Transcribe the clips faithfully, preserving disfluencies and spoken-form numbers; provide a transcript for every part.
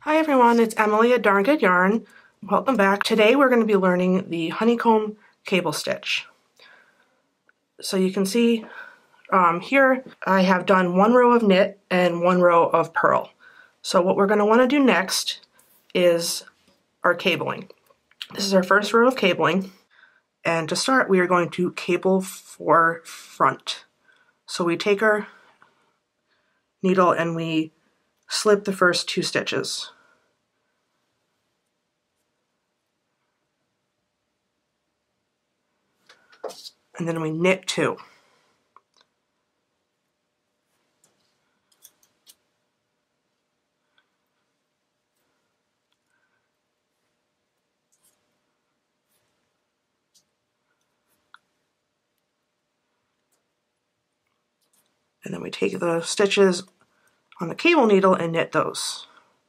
Hi everyone, it's Emily at Darn Good Yarn. Welcome back. Today we're going to be learning the honeycomb cable stitch. So you can see um, here I have done one row of knit and one row of purl. So what we're going to want to do next is our cabling. This is our first row of cabling, and to start we are going to cable for front. So we take our needle and we slip the first two stitches. And then we knit two. And then we take the stitches on the cable needle and knit those.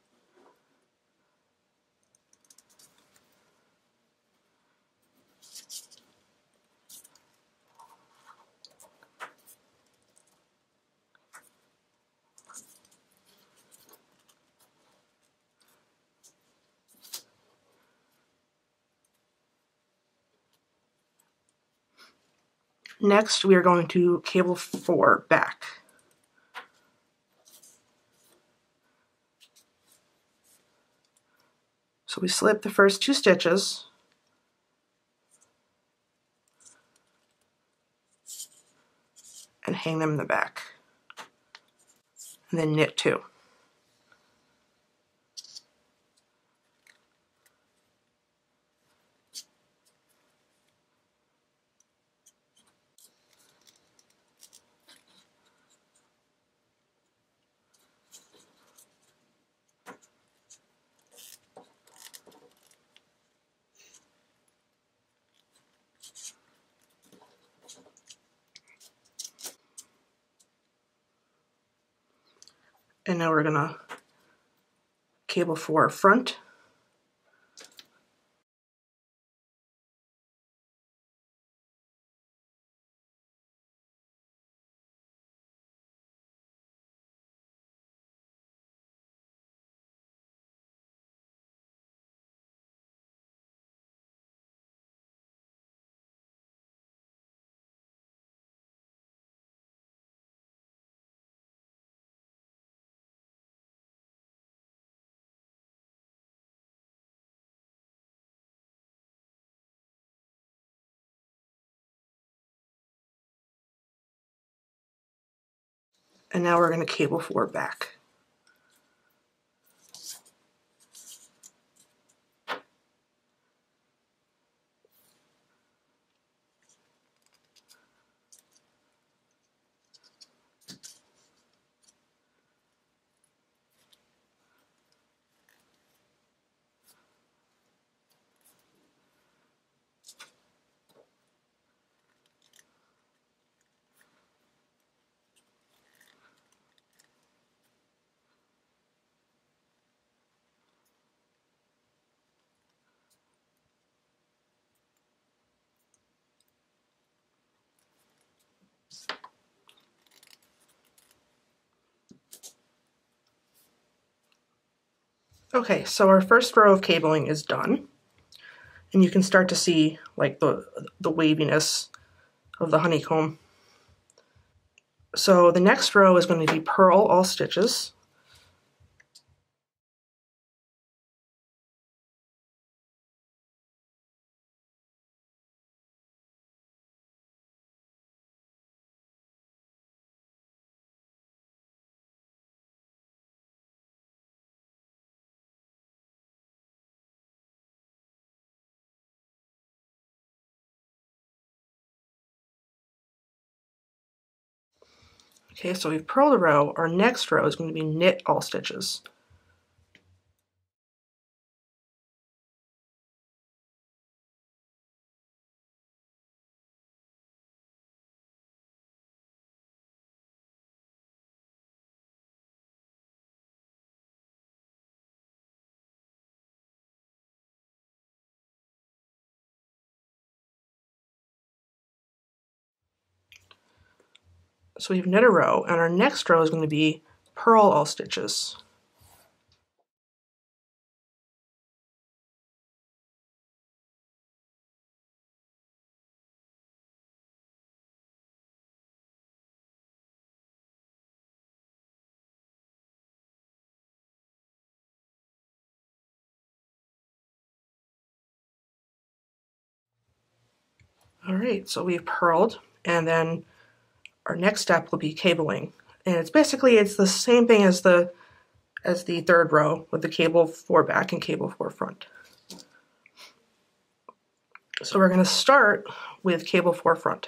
Next, we are going to cable four back. So we slip the first two stitches, and hang them in the back, and then knit two. And now we're gonna cable four front. And now we're gonna cable four back. Okay, so our first row of cabling is done, and you can start to see like the the waviness of the honeycomb. So the next row is going to be purl all stitches. Okay, so we've purled a row. Our next row is going to be knit all stitches. So we've knit a row, and our next row is going to be purl all stitches. All right, so we've purled, and then our next step will be cabling. And it's basically, it's the same thing as the as the third row with the cable four back and cable four front. So we're going to start with cable four front.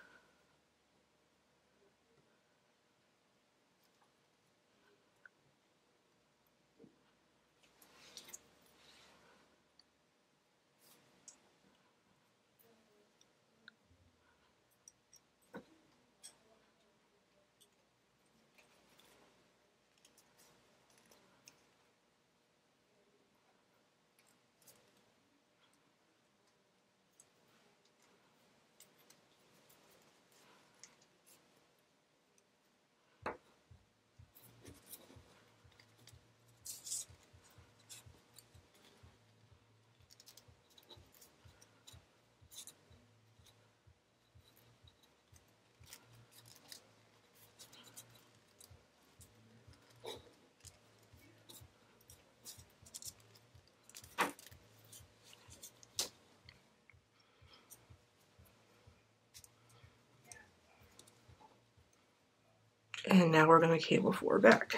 And now we're going to cable four back.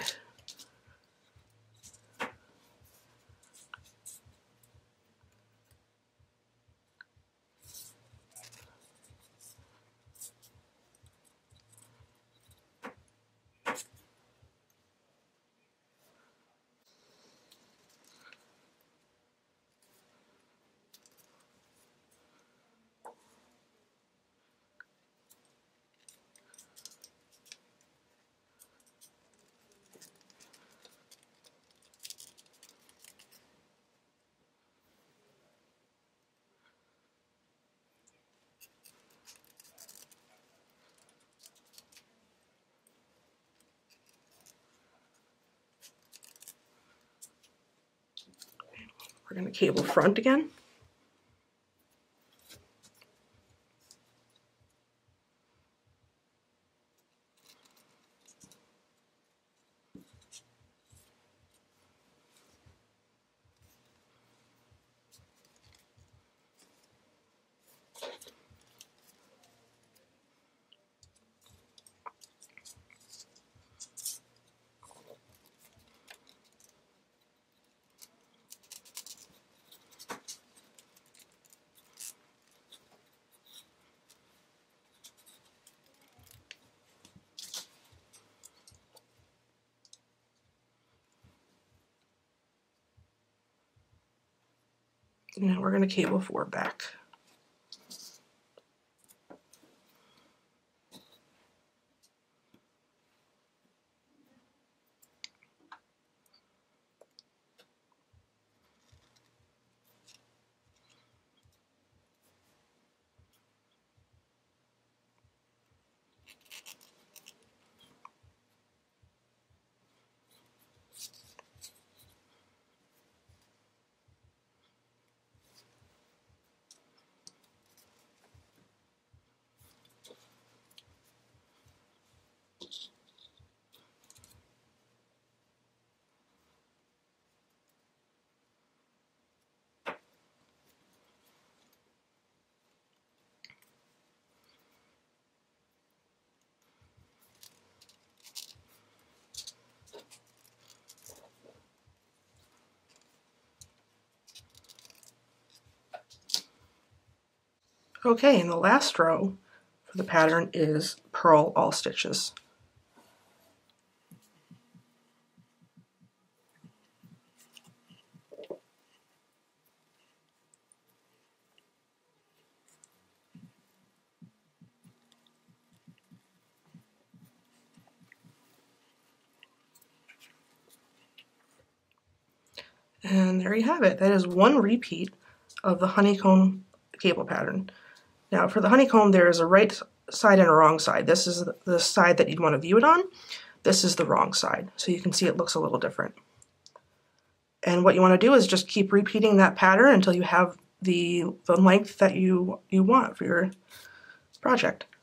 We're going to cable front again. Now we're going to cable four back. Okay, and the last row for the pattern is purl all stitches. And there you have it. That is one repeat of the honeycomb cable pattern. Now for the honeycomb, there is a right side and a wrong side. This is the side that you'd want to view it on. This is the wrong side. So you can see it looks a little different. And what you want to do is just keep repeating that pattern until you have the, the length that you, you want for your project.